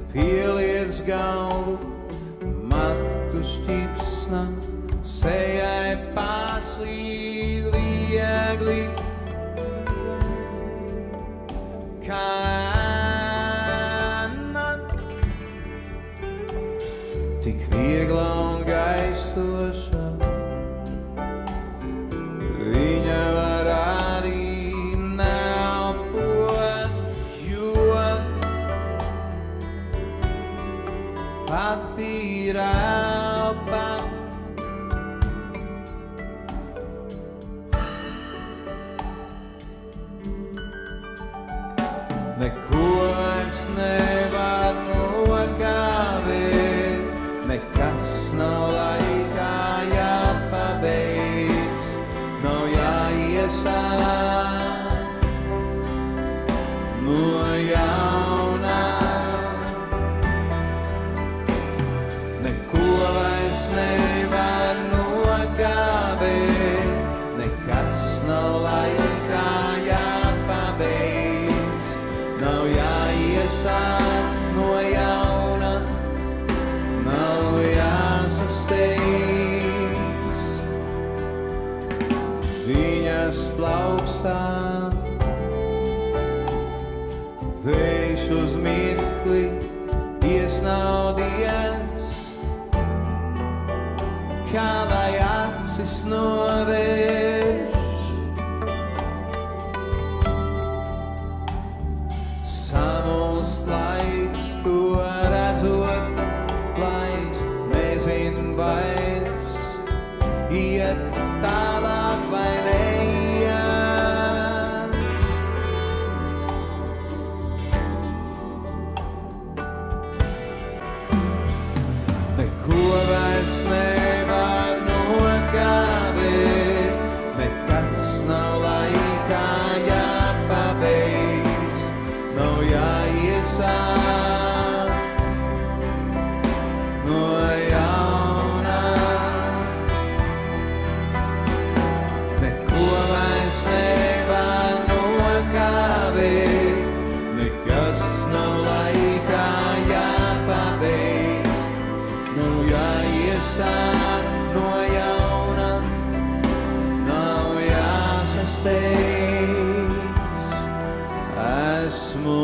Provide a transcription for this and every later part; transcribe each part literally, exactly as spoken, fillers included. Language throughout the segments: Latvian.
pieliec galvu, matu šķipsna, sejai pārslīd viegli, kā ēna, tik viegla un gaistoša. Viņa var arī neelpot, jo pati ir elpa. Neko vairs nevar nokavēt, nekas nav laikā jāpabeidz, nav jāiesāk no jauna. Neko vairs nevar nokavēt, nekas nav laikā jāpabeidz, nav jāiesāk no jauna, nav jāsasteidz. Viņas plaukstā vējš uz mirkli iesnaudies, kā lai acis novērš. Samulst laiks, to redzot, laiks nezin vairs, iet tālāk vai neiet. Neko vairs nevar nokavēt, nekas nav laikā jāpabeidz, nav jāiesāk no jauna. Neko vairs nevar nokavēt, nekas nav laikā jāpabeidz, nav jāiesāk no jauna, nav jāsasteidz. Esmu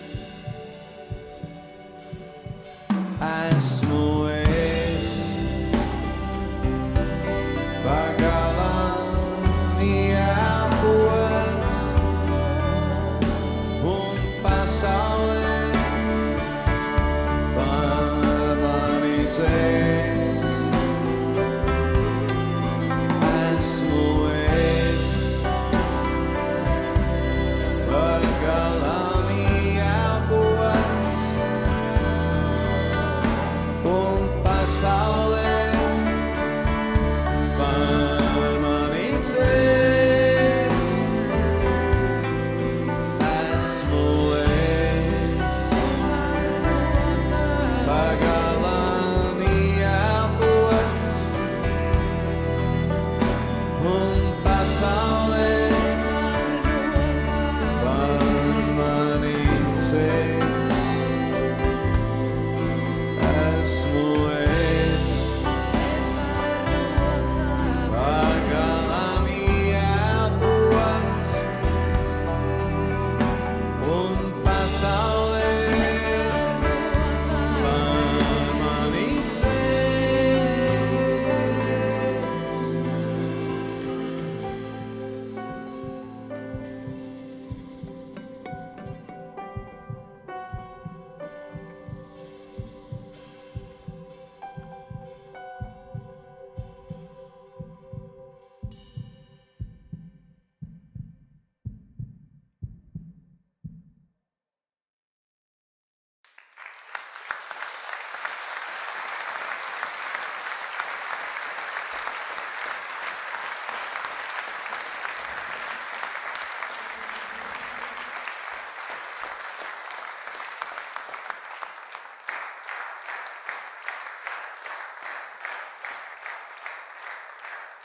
Esmu es,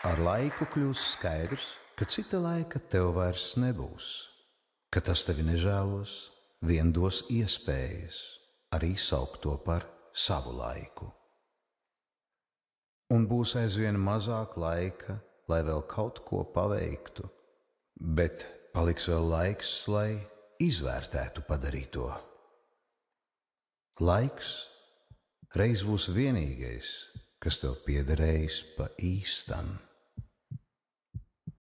Ar laiku kļūs skaidrs, ka cita laika tev vairs nebūs, ka tas tevi nežēlos, vien dos iespējas arī saukt to par savu laiku. Un būs aizvien mazāk laika, lai vēl kaut ko paveiktu, bet paliks vēl laiks, lai izvērtētu padarīto. Laiks reiz būs vienīgais, kas tev piederējis pa īstam.